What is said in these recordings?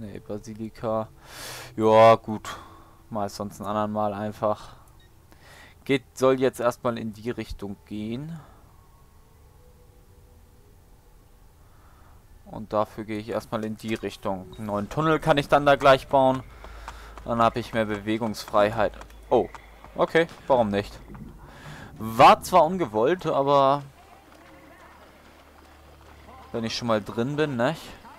Ne, Basilika. Ja, gut. Mal sonst ein anderen Mal einfach. Soll jetzt erstmal in die Richtung gehen. Und dafür gehe ich erstmal in die Richtung. Einen neuen Tunnel kann ich dann da gleich bauen. Dann habe ich mehr Bewegungsfreiheit. Oh, okay, warum nicht? War zwar ungewollt, aber wenn ich schon mal drin bin, ne?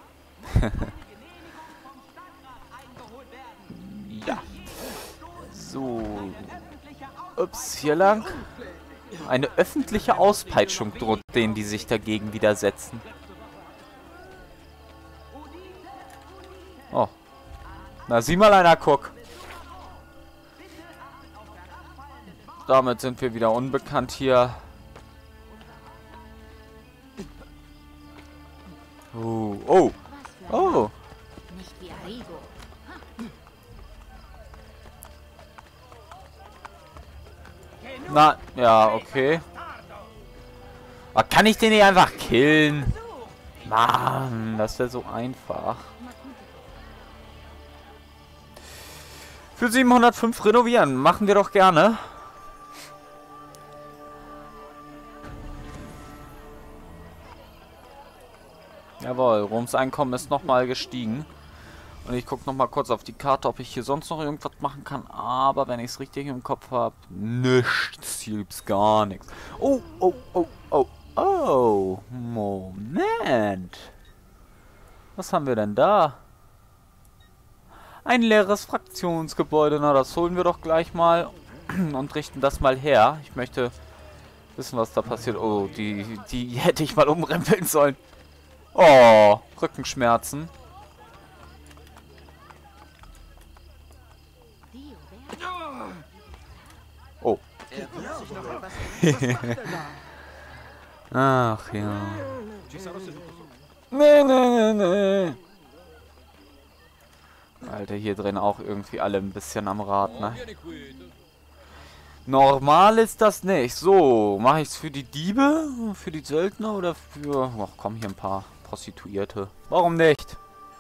Ja. So. Ups, hier lang. Eine öffentliche Auspeitschung droht denen, die sich dagegen widersetzen. Oh. Na, sieh mal einer, guck. Damit sind wir wieder unbekannt hier. Oh, oh, oh. Na, ja, okay. Aber kann ich den nicht einfach killen? Mann, das wäre so einfach. Für 705 renovieren. Machen wir doch gerne. Jawohl, Roms Einkommen ist nochmal gestiegen. Und ich gucke nochmal kurz auf die Karte, ob ich hier sonst noch irgendwas machen kann. Aber wenn ich es richtig im Kopf habe, nichts. Hier gibt's gar nichts. Oh, oh, oh, oh, oh. Moment. Was haben wir denn da? Ein leeres Fraktionsgebäude. Na, das holen wir doch gleich mal und richten das mal her. Ich möchte wissen, was da passiert. Oh, die hätte ich mal umrempeln sollen. Oh, Rückenschmerzen. Oh. Ach ja. Nee, nee, nee, nee. Alter, hier drin auch irgendwie alle ein bisschen am Rad, ne? Normal ist das nicht. So, mache ich es für die Diebe, für die Söldner oder für... Ach komm, hier ein paar Prostituierte. Warum nicht?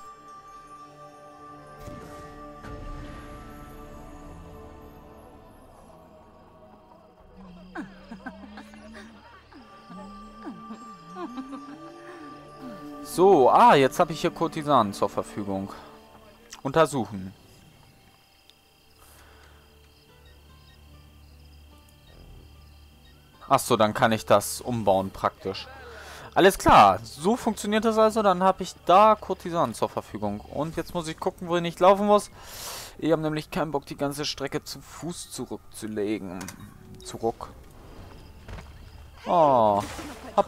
So, jetzt habe ich hier Kurtisanen zur Verfügung. Untersuchen. Achso, dann kann ich das umbauen praktisch. Alles klar, so funktioniert das also. Dann habe ich da Kurtisanen zur Verfügung. Und jetzt muss ich gucken, wohin ich laufen muss. Ich habe nämlich keinen Bock, die ganze Strecke zu Fuß zurückzulegen. Zurück. Oh. Hopp.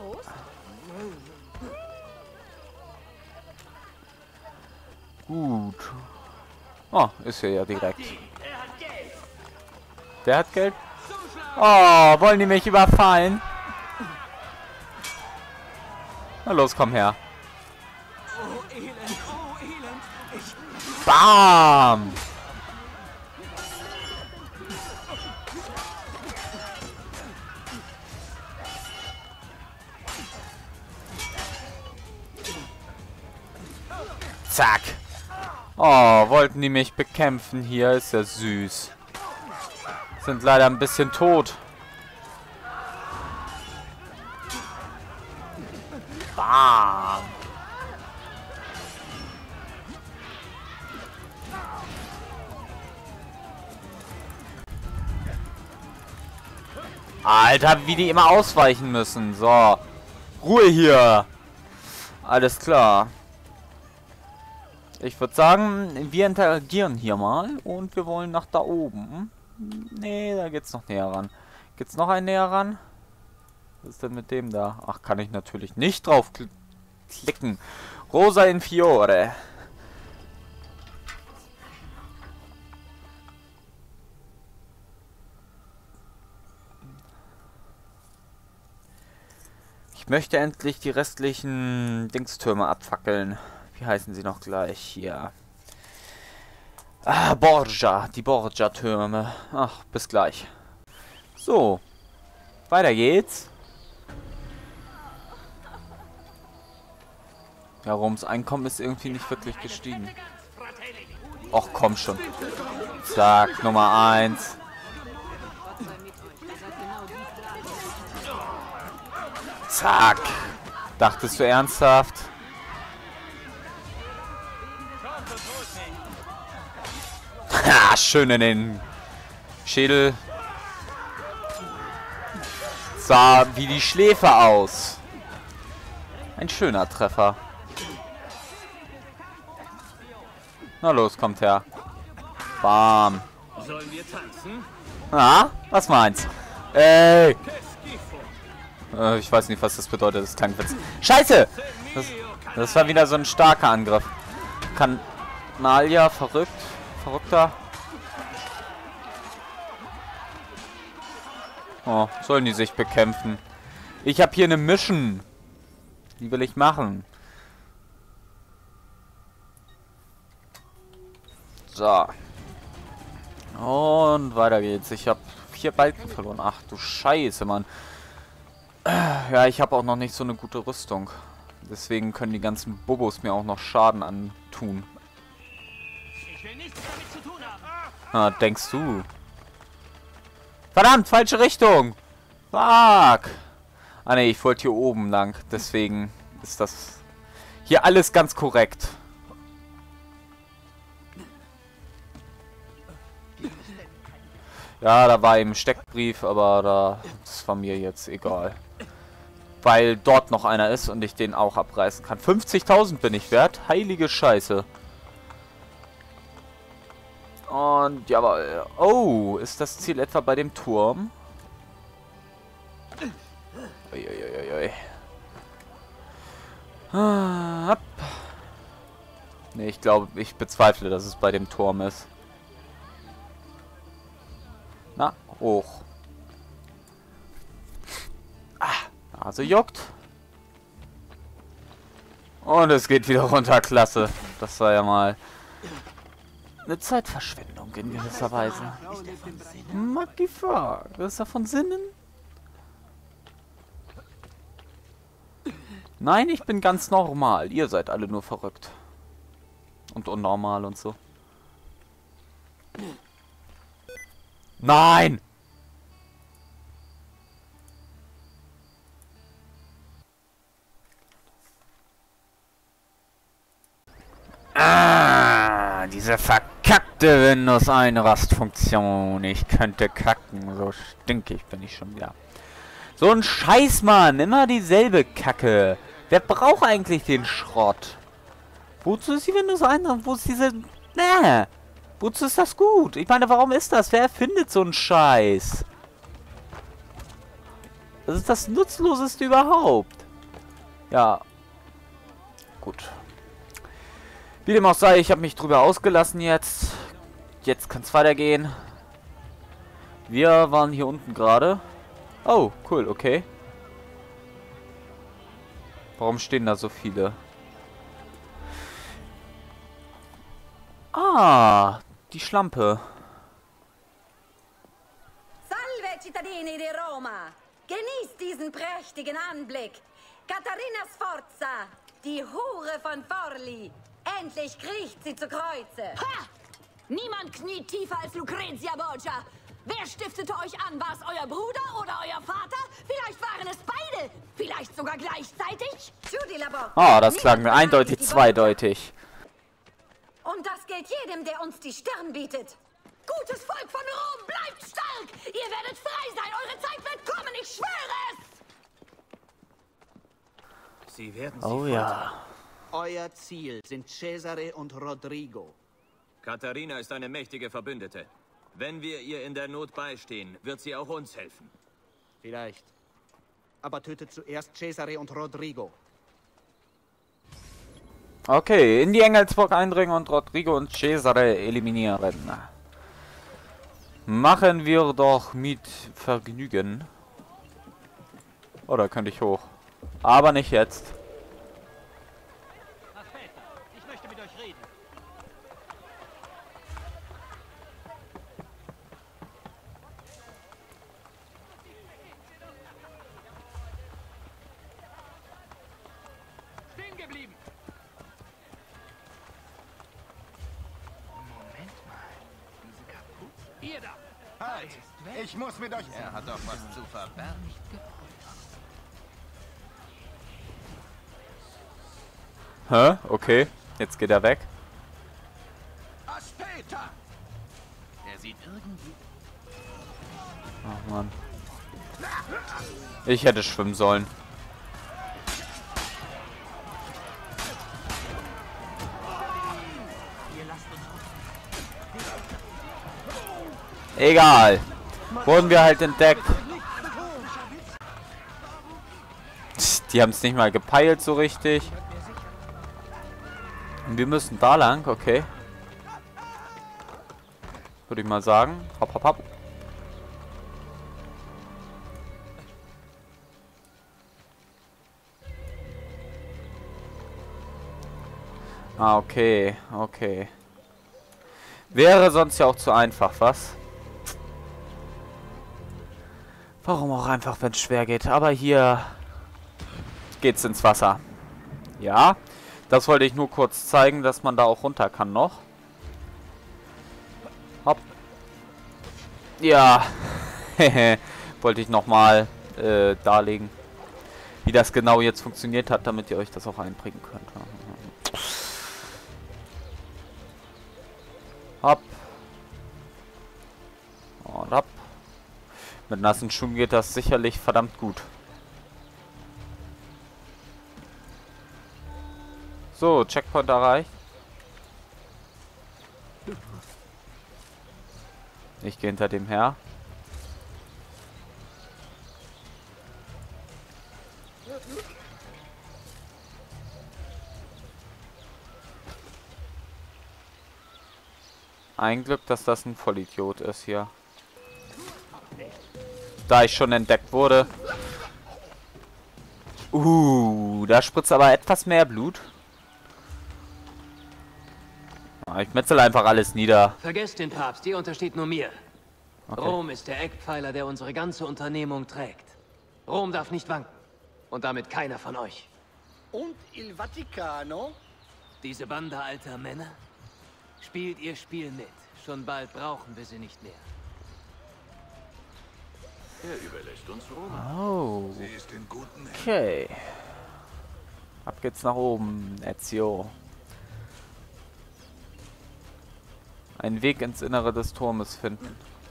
Gut. Oh, ist hier ja direkt. Der hat Geld? Oh, wollen die mich überfallen? Na los, komm her. Bam! Zack! Oh, wollten die mich bekämpfen hier? Ist ja süß. Sind leider ein bisschen tot. Bam! Alter, wie die immer ausweichen müssen. So. Ruhe hier. Alles klar. Ich würde sagen, wir interagieren hier mal und wir wollen nach da oben. Nee, da geht's noch näher ran. Geht's noch ein näher ran? Was ist denn mit dem da? Ach, kann ich natürlich nicht drauf klicken. Rosa in Fiore. Ich möchte endlich die restlichen Dingstürme abfackeln. Wie heißen sie noch gleich? Hier. Ah, Borgia. Die Borgia-Türme. Ach, bis gleich. So. Weiter geht's. Ja, Roms Einkommen ist irgendwie nicht wirklich gestiegen. Och, komm schon. Zack, Nummer 1. Zack. Dachtest du ernsthaft? Ha, schön in den Schädel. Sah wie die Schläfe aus. Ein schöner Treffer. Na los, kommt her. Bam. Sollen wir tanzen? Ah, was meinst? Ey. Ich weiß nicht, was das bedeutet. Das klang Witz. Scheiße! Das war wieder so ein starker Angriff. Kanalia, Verrückter. Oh, sollen die sich bekämpfen? Ich habe hier eine Mission. Die will ich machen. So. Und weiter geht's. Ich habe 4 Balken verloren. Ach du Scheiße, Mann. Ja, ich habe auch noch nicht so eine gute Rüstung. Deswegen können die ganzen Bobos mir auch noch Schaden antun. Ich will nichts damit zu tun haben. Ah, denkst du? Verdammt, falsche Richtung! Fuck! Ah ne, ich wollte hier oben lang. Deswegen ist das hier alles ganz korrekt. Ja, da war eben Steckbrief, aber das war mir jetzt egal. Weil dort noch einer ist und ich den auch abreißen kann. 50.000 bin ich wert. Heilige Scheiße. Und jawohl. Oh, ist das Ziel etwa bei dem Turm? Uiuiuiui. Ah, ne, ich glaube, ich bezweifle, dass es bei dem Turm ist. Na, hoch. Nase juckt. Und es geht wieder runter, klasse. Das war ja mal eine Zeitverschwendung in gewisser Weise. Mag die Frage, ist davon Sinnen? Nein, ich bin ganz normal. Ihr seid alle nur verrückt. Und unnormal und so. Nein! Diese verkackte Windows-Einrastfunktion. Ich könnte kacken. So stinkig bin ich schon wieder. So ein Scheiß, Mann. Immer dieselbe Kacke. Wer braucht eigentlich den Schrott? Wozu ist die Windows-Einrastung? Wo ist diese... Wozu ist das gut? Ich meine, warum ist das? Wer erfindet so einen Scheiß? Das ist das Nutzloseste überhaupt. Ja. Gut. Wie dem auch sei, ich habe mich drüber ausgelassen jetzt. Jetzt kann es weitergehen. Wir waren hier unten gerade. Oh, cool, okay. Warum stehen da so viele? Ah, die Schlampe. Salve, cittadini di Roma! Genießt diesen prächtigen Anblick. Katharina Sforza, die Hure von Forli. Endlich kriecht sie zu Kreuze. Ha! Niemand kniet tiefer als Lucrezia Borgia. Wer stiftete euch an? War es euer Bruder oder euer Vater? Vielleicht waren es beide. Vielleicht sogar gleichzeitig. Judy Labor. Ah, das klang mir eindeutig zweideutig. Und das gilt jedem, der uns die Stirn bietet. Gutes Volk von Rom, bleibt stark! Ihr werdet frei sein, eure Zeit wird kommen, ich schwöre es! Sie werden Oh ja. Euer Ziel sind Cesare und Rodrigo. Katharina ist eine mächtige Verbündete. Wenn wir ihr in der Not beistehen, wird sie auch uns helfen. Vielleicht. Aber tötet zuerst Cesare und Rodrigo. Okay, in die Engelsburg eindringen und Rodrigo und Cesare eliminieren. Machen wir doch mit Vergnügen. Oh, da könnte ich hoch. Aber nicht jetzt. Ich möchte mit euch reden. Stehen geblieben. Halt! Ich muss mit euch... Er hat doch was zu verbergen. Hä? Okay. Jetzt geht er weg. Aspeta! Er sieht irgendwie... Ach Mann. Ich hätte schwimmen sollen. Egal. Wurden wir halt entdeckt. Die haben es nicht mal gepeilt so richtig. Und wir müssen da lang, okay. Würde ich mal sagen. Hopp, hopp, hopp. Ah, okay, okay. Wäre sonst ja auch zu einfach, was? Warum auch einfach, wenn es schwer geht. Aber hier geht's ins Wasser. Ja, das wollte ich nur kurz zeigen, dass man da auch runter kann noch. Hopp. Ja, wollte ich nochmal darlegen, wie das genau jetzt funktioniert hat, damit ihr euch das auch einprägen könnt. Hopp. Und hopp. Mit nassen Schuhen geht das sicherlich verdammt gut. So, Checkpoint erreicht. Ich gehe hinter dem her. Ein Glück, dass das ein Vollidiot ist hier. Da ich schon entdeckt wurde. Da spritzt aber etwas mehr Blut. Ich metzel einfach alles nieder. Vergesst den Papst, ihr untersteht nur mir. Okay. Rom ist der Eckpfeiler, der unsere ganze Unternehmung trägt. Rom darf nicht wanken. Und damit keiner von euch. Und il Vaticano? Diese Bande alter Männer? Spielt ihr Spiel mit. Schon bald brauchen wir sie nicht mehr. Er überlässt uns Rom. Oh. Sie ist in guten Händen. Okay. Ab geht's nach oben, Ezio. Einen Weg ins Innere des Turmes finden.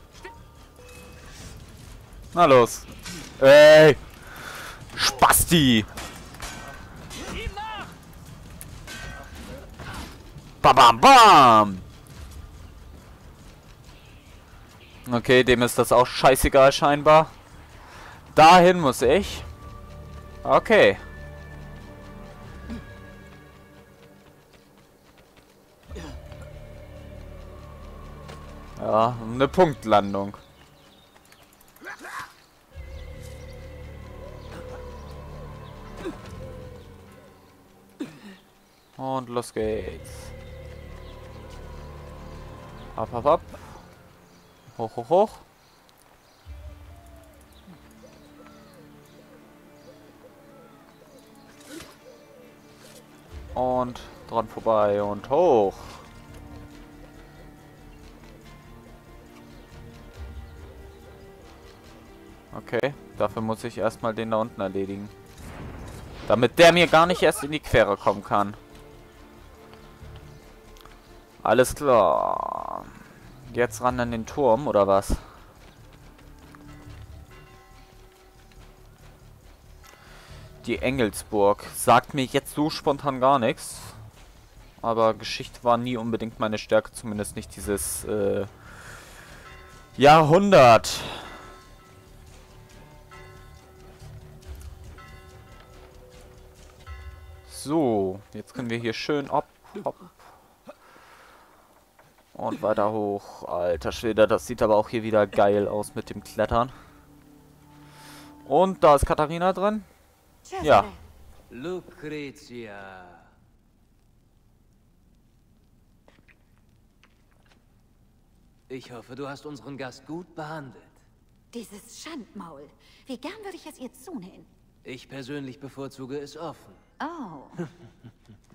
Na los. Ey! Spasti! Bam, bam, bam! Okay, dem ist das auch scheißegal scheinbar. Dahin muss ich. Okay. Ja, eine Punktlandung. Und los geht's. Hopp, hopp, hopp. Hoch, hoch, hoch. Und dran vorbei und hoch. Okay, dafür muss ich erstmal den da unten erledigen. Damit der mir gar nicht erst in die Quere kommen kann. Alles klar. Jetzt ran an den Turm, oder was? Die Engelsburg. Sagt mir jetzt so spontan gar nichts. Aber Geschichte war nie unbedingt meine Stärke. Zumindest nicht dieses Jahrhundert. So, jetzt können wir hier schön hopp, hopp. Und weiter hoch. Alter Schwede, das sieht aber auch hier wieder geil aus mit dem Klettern. Und da ist Katharina drin. Ja. Lucrezia. Ich hoffe, du hast unseren Gast gut behandelt. Dieses Schandmaul. Wie gern würde ich es ihr zunähen? Ich persönlich bevorzuge es offen. Oh.